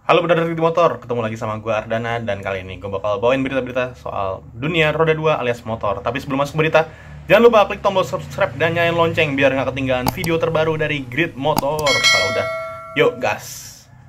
Halo Bener di Motor, ketemu lagi sama gue Ardana. Dan kali ini gue bakal bawain berita-berita soal dunia roda 2 alias motor. Tapi sebelum masuk berita, jangan lupa klik tombol subscribe dan nyalain lonceng biar nggak ketinggalan video terbaru dari Grid Motor. Kalau udah, yuk gas.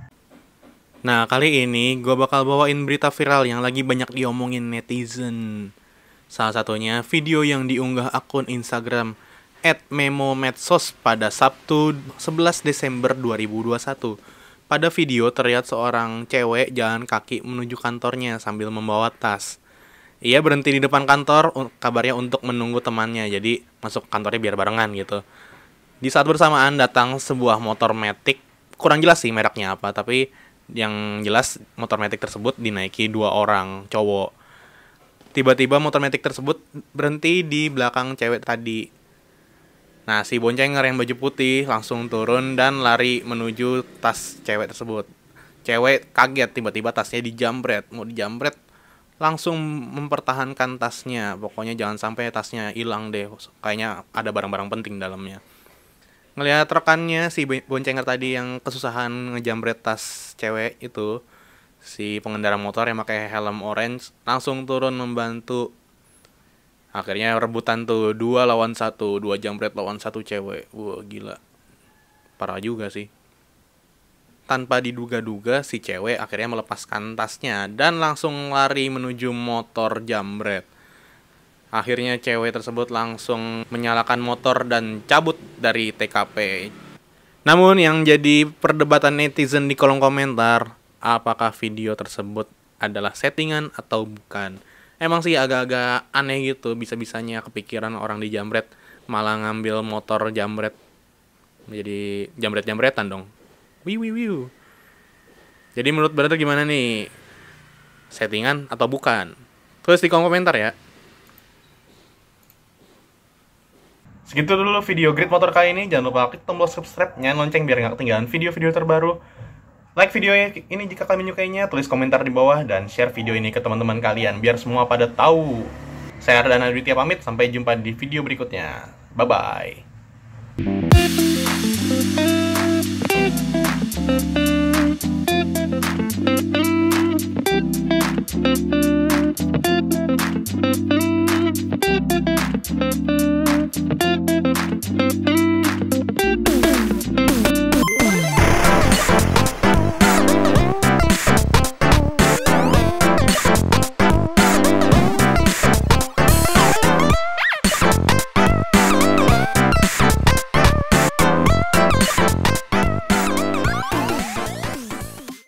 Nah, kali ini gue bakal bawain berita viral yang lagi banyak diomongin netizen. Salah satunya video yang diunggah akun Instagram @memomedsos pada Sabtu 11 Desember 2021. Pada video terlihat seorang cewek jalan kaki menuju kantornya sambil membawa tas. Ia berhenti di depan kantor, kabarnya untuk menunggu temannya, jadi masuk kantornya biar barengan gitu. Di saat bersamaan datang sebuah motor Matic, kurang jelas sih mereknya apa, tapi yang jelas motor Matic tersebut dinaiki dua orang cowok. Tiba-tiba motor Matic tersebut berhenti di belakang cewek tadi. Nah, si boncengar yang baju putih langsung turun dan lari menuju tas cewek tersebut. Cewek kaget tiba-tiba tasnya dijambret. Mau dijambret, langsung mempertahankan tasnya. Pokoknya jangan sampai tasnya hilang deh. Kayaknya ada barang-barang penting dalamnya. Ngelihat rekannya, si boncengar tadi yang kesusahan ngejambret tas cewek itu, si pengendara motor yang pakai helm orange langsung turun membantu. Akhirnya rebutan tuh 2 lawan 1, 2 jambret lawan 1 cewek. Wah gila, parah juga sih. Tanpa diduga-duga si cewek akhirnya melepaskan tasnya dan langsung lari menuju motor jambret. Akhirnya cewek tersebut langsung menyalakan motor dan cabut dari TKP. Namun yang jadi perdebatan netizen di kolom komentar, apakah video tersebut adalah settingan atau bukan? Emang sih agak-agak aneh gitu, bisa-bisanya kepikiran orang di jambret malah ngambil motor jambret. Jadi jambret-jambretan dong. Wiu. Jadi menurut brother gimana nih? Settingan atau bukan? Tulis di kolom komentar ya. Segitu dulu video Grid Motor kali ini. Jangan lupa klik tombol subscribe, nyalain lonceng biar nggak ketinggalan video-video terbaru. Like video ini jika kalian menyukainya, tulis komentar di bawah, dan share video ini ke teman-teman kalian biar semua pada tahu. Saya Ardana Aditya pamit, sampai jumpa di video berikutnya. Bye-bye.